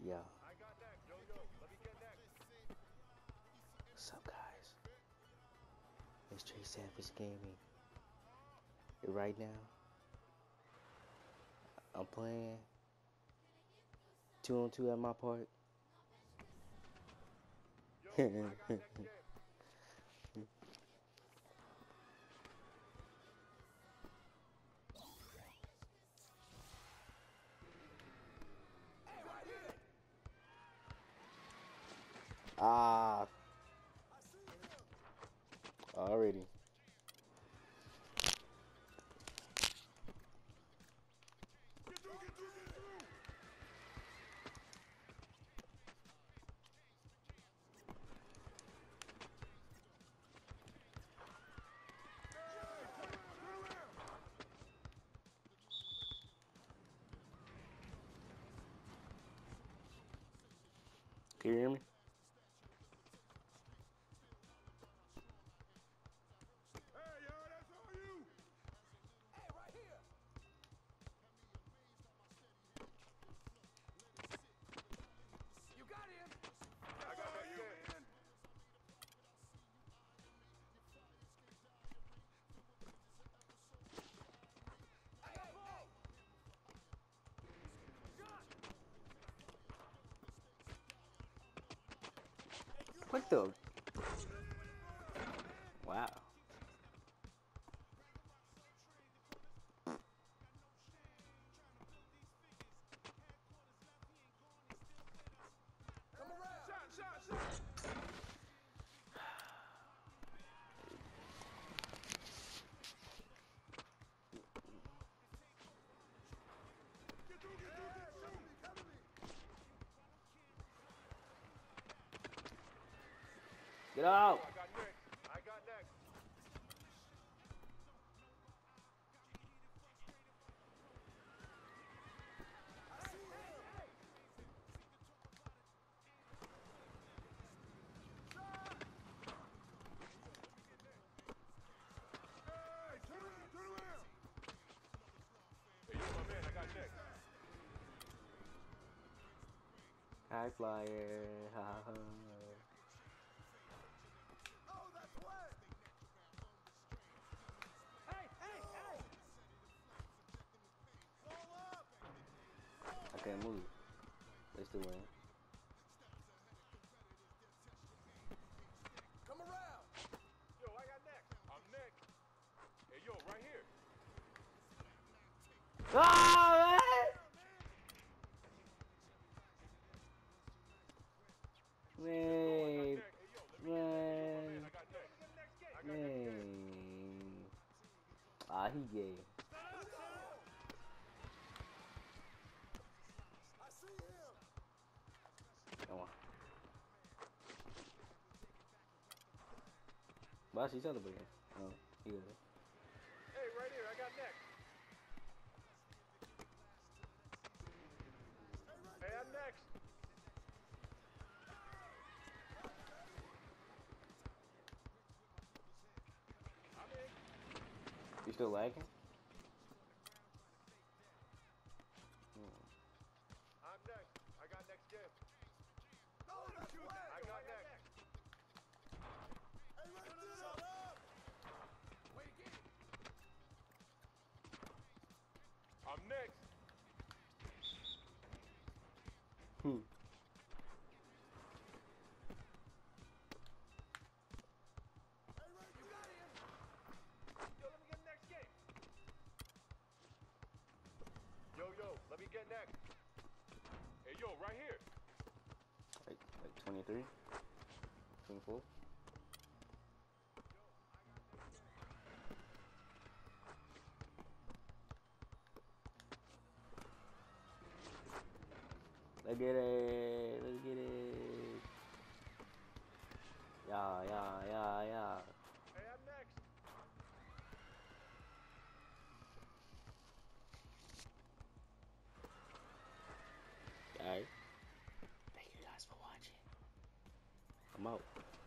Yeah. I got next. Yo, yo, let me get next. What's up, guys? It's Trey Savage Gaming. Right now, I'm playing 2-on-2 at my park. Yo, I got next game. Ah, already. Can you hear me? Hey, yo, that's all you. Hey, right here. You got him. I got next game. What the? Wow. Come around. Shot. Get through. Cover me. Get out! I got next. I see him. Hey, turn around. Hey, you my man. I got next. High flyer. Ha ha. Oh, that's wet. Hey. Roll up. I can't move. They still win. Come around. Yo, I got next. I'm next. Hey, yo, right here. Ah, man! Man! Ah, he gay. I see him. Come on. But she's celebrating. Oh, he good. Hey, right here. I got next. Hey, I'm next. I'm in. You still lagging? I'm next. I got next game. No, that's right. I got next. Hey, right there. Shut up. Wait, get it. I'm next. Hmm. Hey, right, you got him. Yo, let me get next game. Yo, let me get next. Hey, yo, right here. Like 23? 24? Let's get it. Let's get it. Yeah. Hey, I'm next. Alright. Thank you guys for watching. I'm out.